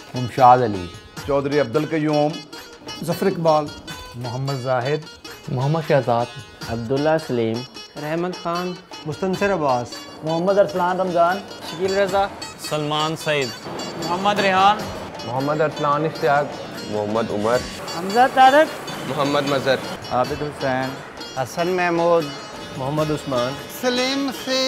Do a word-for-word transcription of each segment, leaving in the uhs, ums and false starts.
मुमशाद अली, चौधरी अब्दुल कयूम, जफर इकबाल, मोहम्मद जाहिद, मोहम्मद शहजाद, अब्दुल्ला सलीम, रहमत खान, मुस्तनसर अब्बास, मोहम्मद अरसलान रमजान, शकील रजा, सलमान सईद, मोहम्मद रेहान, मोहम्मद अरसलान इश्तियाक, मोहम्मद उमर, हमजा तारक, मोहम्मद मजहर, आबिद हुसैन, हसन महमूद, मोहम्मद उस्मान, सलीम से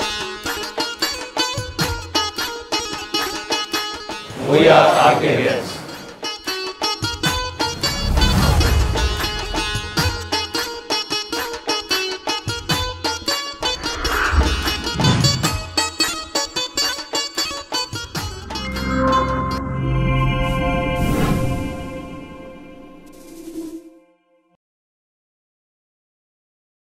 We are ArcView.